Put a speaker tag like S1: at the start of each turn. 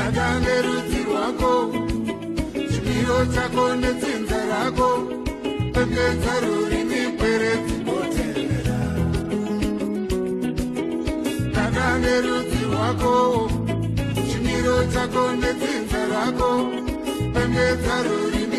S1: dada nerudzi rwako, chimiro chako netsinza rako, pembedza rurimi kweredzi koteerera. Dada nerudzi rwako, chimiro chako netsinza rako, pembedza rurimi